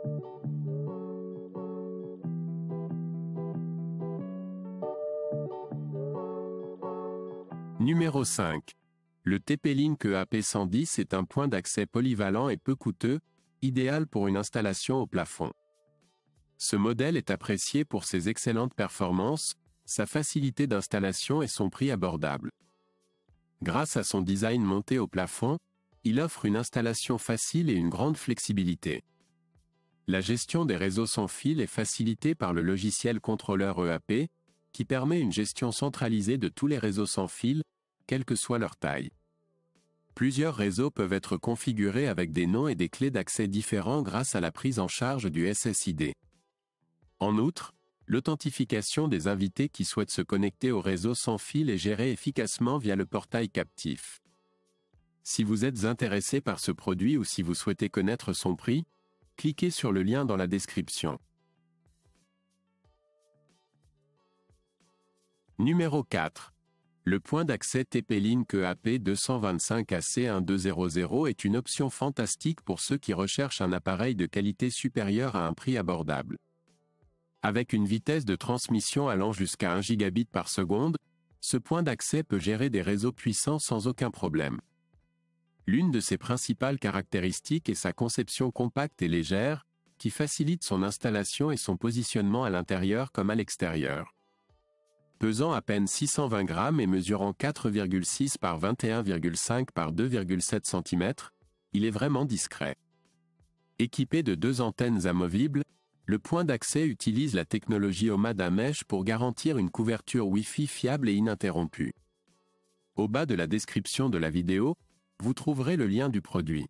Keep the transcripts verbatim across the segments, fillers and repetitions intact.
Numéro cinq. Le T P-Link E A P cent dix est un point d'accès polyvalent et peu coûteux, idéal pour une installation au plafond. Ce modèle est apprécié pour ses excellentes performances, sa facilité d'installation et son prix abordable. Grâce à son design monté au plafond, il offre une installation facile et une grande flexibilité. La gestion des réseaux sans fil est facilitée par le logiciel contrôleur E A P, qui permet une gestion centralisée de tous les réseaux sans fil, quelle que soit leur taille. Plusieurs réseaux peuvent être configurés avec des noms et des clés d'accès différents grâce à la prise en charge du S S I D. En outre, l'authentification des invités qui souhaitent se connecter au réseau sans fil est gérée efficacement via le portail captif. Si vous êtes intéressé par ce produit ou si vous souhaitez connaître son prix, cliquez sur le lien dans la description. Numéro quatre. Le point d'accès T P-Link E A P deux cent vingt-cinq A C mille deux cents est une option fantastique pour ceux qui recherchent un appareil de qualité supérieure à un prix abordable. Avec une vitesse de transmission allant jusqu'à un gigabit par seconde, ce point d'accès peut gérer des réseaux puissants sans aucun problème. L'une de ses principales caractéristiques est sa conception compacte et légère, qui facilite son installation et son positionnement à l'intérieur comme à l'extérieur. Pesant à peine six cent vingt grammes et mesurant quatre virgule six par vingt et un virgule cinq par deux virgule sept centimètres, il est vraiment discret. Équipé de deux antennes amovibles, le point d'accès utilise la technologie O M A D à mèche pour garantir une couverture Wi-Fi fiable et ininterrompue. Au bas de la description de la vidéo, vous trouverez le lien du produit.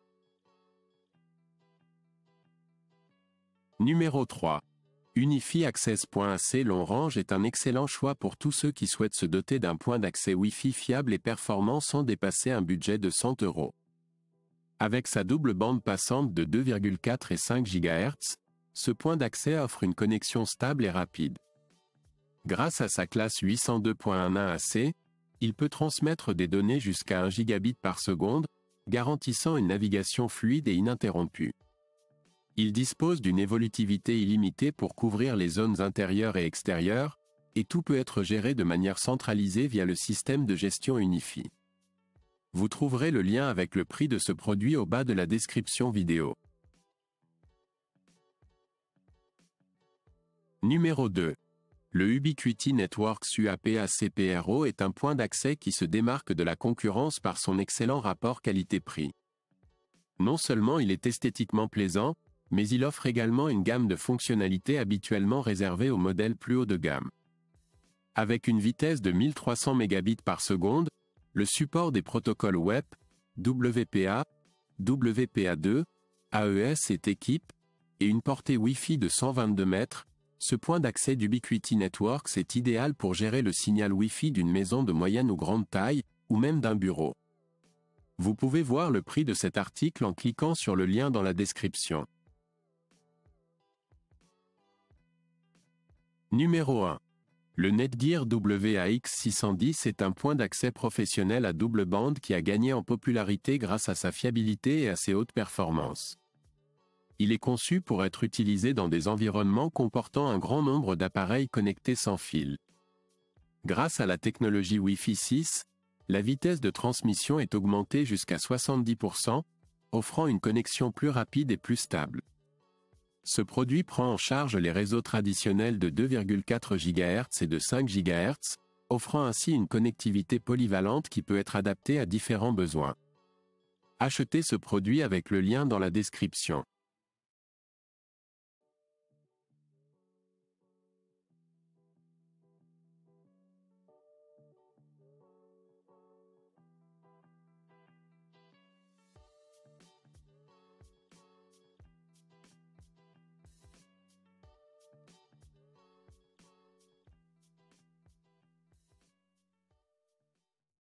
Numéro trois. UniFi Access.ac Long Range est un excellent choix pour tous ceux qui souhaitent se doter d'un point d'accès Wi-Fi fiable et performant sans dépasser un budget de cent euros. Avec sa double bande passante de deux virgule quatre et cinq gigahertz, ce point d'accès offre une connexion stable et rapide. Grâce à sa classe huit cent deux point onze A C, il peut transmettre des données jusqu'à un gigabit par seconde, garantissant une navigation fluide et ininterrompue. Il dispose d'une évolutivité illimitée pour couvrir les zones intérieures et extérieures, et tout peut être géré de manière centralisée via le système de gestion UniFi. Vous trouverez le lien avec le prix de ce produit au bas de la description vidéo. Numéro deux. Le Ubiquiti Networks U A P A C P R O est un point d'accès qui se démarque de la concurrence par son excellent rapport qualité-prix. Non seulement il est esthétiquement plaisant, mais il offre également une gamme de fonctionnalités habituellement réservées aux modèles plus haut de gamme. Avec une vitesse de mille trois cents mégabits par seconde, le support des protocoles web, W P A, W P A deux, A E S et T-Keep, et une portée Wi-Fi de cent vingt-deux mètres, ce point d'accès d'Ubiquiti Networks est idéal pour gérer le signal Wi-Fi d'une maison de moyenne ou grande taille, ou même d'un bureau. Vous pouvez voir le prix de cet article en cliquant sur le lien dans la description. Numéro un. Le Netgear W A X six cent dix est un point d'accès professionnel à double bande qui a gagné en popularité grâce à sa fiabilité et à ses hautes performances. Il est conçu pour être utilisé dans des environnements comportant un grand nombre d'appareils connectés sans fil. Grâce à la technologie Wi-Fi six, la vitesse de transmission est augmentée jusqu'à soixante-dix pour cent, offrant une connexion plus rapide et plus stable. Ce produit prend en charge les réseaux traditionnels de deux virgule quatre gigahertz et de cinq gigahertz, offrant ainsi une connectivité polyvalente qui peut être adaptée à différents besoins. Achetez ce produit avec le lien dans la description.